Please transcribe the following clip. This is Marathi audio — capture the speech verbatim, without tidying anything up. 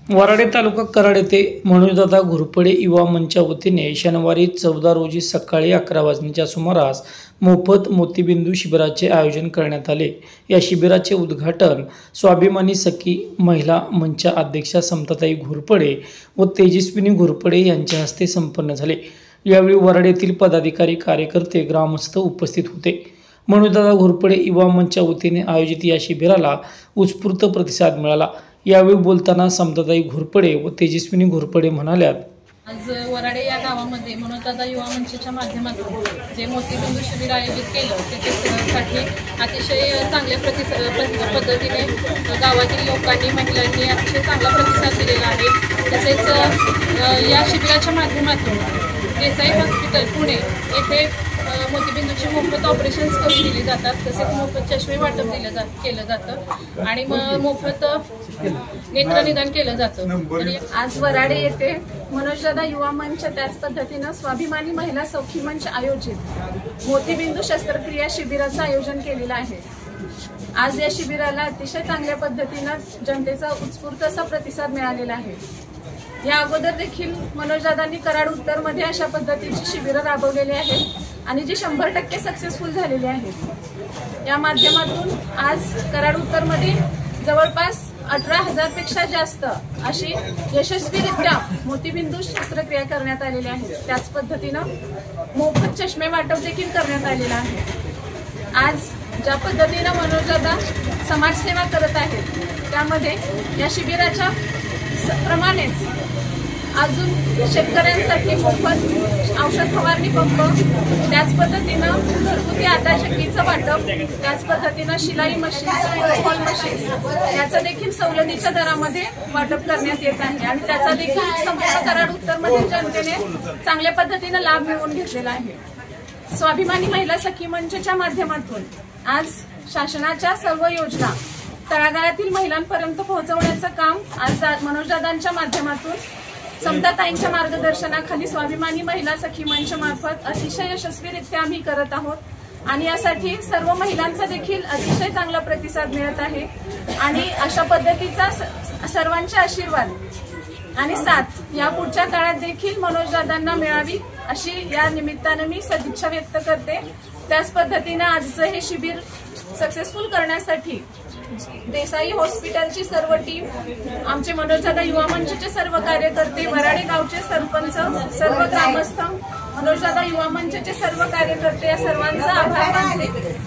वराडे तालुका कराड येथे मनोजदादा घोरपडे युवा मंचच्या वतीने शनिवारी चौदा रोजी सकाळी अकरा वाजण्याच्या सुमारास मोफत मोतीबिंदू शिबिराचे आयोजन करण्यात आले। या शिबिराचे उद्घाटन स्वाभिमानी सखी महिला मंचच्या अध्यक्षा समताताई घोरपडे व तेजस्विनी घोरपडे यांच्या हस्ते संपन्न झाले। यावेळी वराडे येथील पदाधिकारी, कार्यकर्ते, ग्रामस्थ उपस्थित होते। मनोजदादा घोरपडे युवा मंचच्या वतीने आयोजित या शिबिराला उत्स्फूर्त प्रतिसाद मिळाला। यावेळी बोलताना समताताई घोरपडे व तेजस्विनी घोरपडे म्हणाल्यात, आज वराडे या गावामध्ये मनोजदादा युवा मंचच्या माध्यमातून जे मोतीबिंदू शिबिर आयोजित केलं त्याच्यासाठी अतिशय चांगल्या प्रतिसाद पद्धतीने गावातील लोकांनी, महिलांनी अतिशय चांगला प्रतिसाद दिलेला आहे। तसेच या शिबिराच्या माध्यमातून देसाई हॉस्पिटल पुणे येथे मोतीबिंदूची मोफत ऑपरेशन्स करून दिली जातात। तसेच मोफत चष्मे वाटप दिलं जात केलं जातं आणि मग मोफत नेत्रनिदान केलं जातं। आज वराडे येथे मनोजदादा युवा मंच त्याच पद्धतीनं स्वाभिमानी महिला सखी मंच आयोजित मोतीबिंदू शस्त्रक्रिया शिबिराचं आयोजन केलेलं आहे। आज या शिबिराला अतिशय चांगल्या पद्धतीनं जनतेचा उत्स्फूर्त असा प्रतिसाद मिळालेला आहे। या अगोदर देखील मनोजदादांनी कराड उत्तर मध्ये अशा पद्धतीची शिबिरं राबवलेली आहेत आणि जी शंभर टक्के सक्सेसफुल झालेली आहेत। या माध्यमातून आज कराड उत्तर मध्ये जवळपास अठरा हजार पेक्षा जास्त अशी यशस्वीरित्या मोतीबिंदू शस्त्रक्रिया करण्यात आलेली आहे। त्याच पद्धतीनं मोफत चष्मे वाटप देखील करण्यात आलेलं आहे। आज ज्या पद्धतीनं मनोजदादा समाजसेवा करत आहेत त्यामध्ये या शिबिराच्या प्रमाणेच अजून शेतकऱ्यांसाठी मोफत औषध फवारणी पंप, त्याच पद्धतीनं घरगुती आटाशक्तीचं वाटप, त्याच पद्धतीनं शिलाई मशीन, फॉल मशीन याचं देखील सवलतीच्या दरामध्ये वाटप करण्यात येत आहे आणि त्याचा देखील संपूर्ण कराड उत्तरमधील जनतेने चांगल्या पद्धतीनं लाभ मिळवून घेतलेला आहे। स्वाभिमानी महिला सखी मंचच्या माध्यमातून आज शासनाच्या सर्व योजना तळागाळातील महिलांपर्यंत पोहोचवण्याचं काम आज मनोजदादांच्या माध्यमातून समताताईंच्या मार्गदर्शनाखाली स्वाभिमानी महिला सखी मंच मार्फत अतिशय यशस्वीरित्या आम्ही करत आहोत आणि यासाठी सर्व महिलांचा देखील अतिशय चांगला प्रतिसाद मिळत आहे आणि अशा पद्धतीचा सर्वांचे आशीर्वाद आणि साथ या पुढच्या काळात देखील मनोजदादांना मिळावी अशी या निमित्ताने मी सदिच्छा व्यक्त करते। त्याच पद्धतीने आजचं हे शिबिर सक्सेसफुल करण्यासाठी देसाई हॉस्पिटलची सर्व टीम, आमचे मनोजदादा युवा मंचचे सर्व कार्यकर्ते, वराडे गावचे सरपंच, सर्व ग्रामस्थ, मनोजदादा युवा मंचचे सर्व कार्यकर्ते या सर्वांचा आभार मानते।